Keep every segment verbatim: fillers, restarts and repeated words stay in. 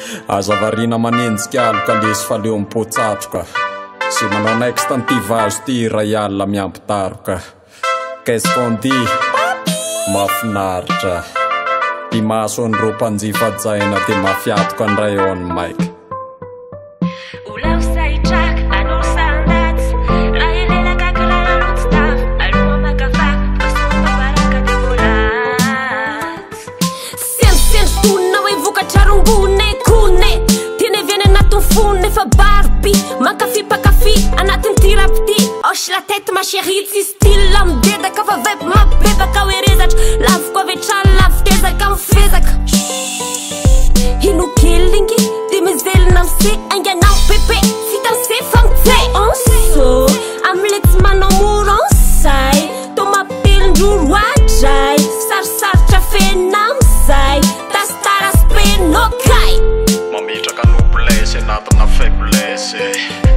Aza varina manenjika aloka lesy fa leo mipotsatroka. Sy manao next anty vazo ty ray alina miampitaroka. Qu'est-ce qu'on dit? Mahafinaritra. Ty maso an'ro mpanjifa-jaina ty mafiatoka andray eo any Mike. Mankafi pa kafi, anatin tirapti. Osh la tête ma chérie, si style lam deda ka fa vep ma beba ka werezatra. Lavo ko vetran lavo tezaka mifezaka. Hino kelingy, de mizelina mse anganao pepe. Sitan se famtse onso, amlets manao moronsay. Toma pelindroro atray, sarsarotra fenamsay. Tastaras penokay. Mametraka noblesse anatina faiblesse.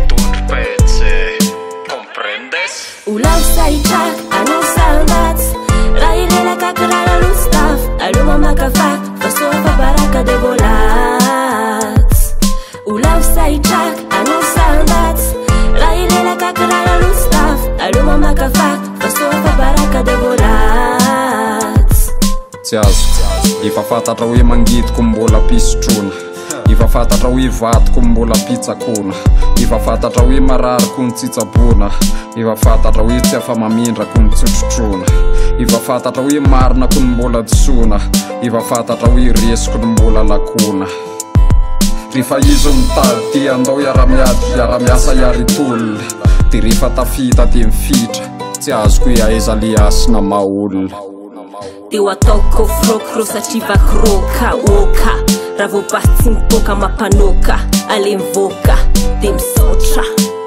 Ulau saitak, anong salmats. Railela kakarala lustaf. Aluma makafak, fasofa baraka de volats. Ulau saitak, anong salmats. Railela kakarala lustaf. Aluma makafak, fasofa baraka de volats. Tiazo, efa fantatra hoe mangidiko mbola pisotrona. Efa fantatra hoe vatiko mbola pitsakona. Efa fantatra hoe marariko ny tsitsabona. Efa fantatra hoe tsy afa-mamindrako ny tsotsotrona. Efa fantatra hoe marinako ny mbola disona. Efa fantatra hoe resiko ny mbola lakona. Rehefa izy mitady ty andao iara-miady iara-miasa iary-tolona. Dia rehefa tafita dia mifitra, tsy azoko hoe aiza le asina maha-olona. Teo ataoko frokro satria vakroka oka. Raha vao basy tsy mipoka mampanoka. Ale mivoaka dia misaotra.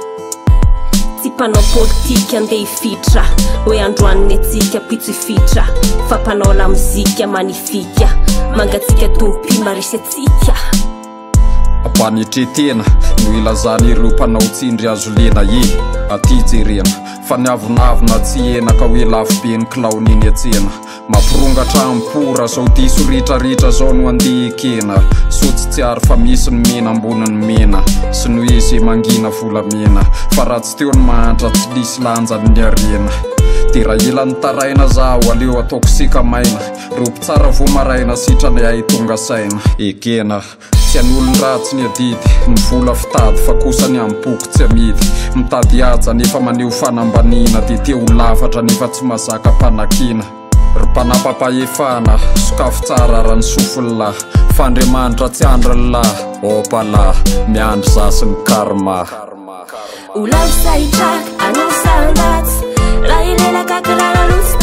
Tsy mpanao politika andeha hifitra. Hoe androaniny atsika pitso hifitra. Fa mpanao lamozika manifika. Mangatsika tompima resy atsika. Ampanetretena no ilazana ireo mpanao tsindry azo lena e. Aty jerena fa niavonavona tsy ena ka hoe lafo be ny kilaoniny atsena. Mampirongatra ampora sao diso ritraritra zao no andeha ekena. Sotsy tsy ary fa misy ny mena ambony ny mena. Sy no izy mangina volamena. Fa raha tsy teo ny mahantra tsy lisy lanjany ny arena. Dia raha ilan'ny taraina zaho aleo ataoko sika maina. Ropy tsara vo maraina sitrany ahy tonga saina. Ekena tsy an'olon-dratsy ny adidy. Ny vola fitady fa kosa ny ampoko tsy amidy. Mitady aja nefa maneho fanambanina. Dia teo lafatra nefa tsy mazaka mpanakina. Ry mpanapampahefana sokafo tsara raha ny sofolahy. Fandriamanitra tsy androlahy. Opalahy miandry zasy ny karma. Ulau saitak, anong salmats. Railela kakarala lustaf.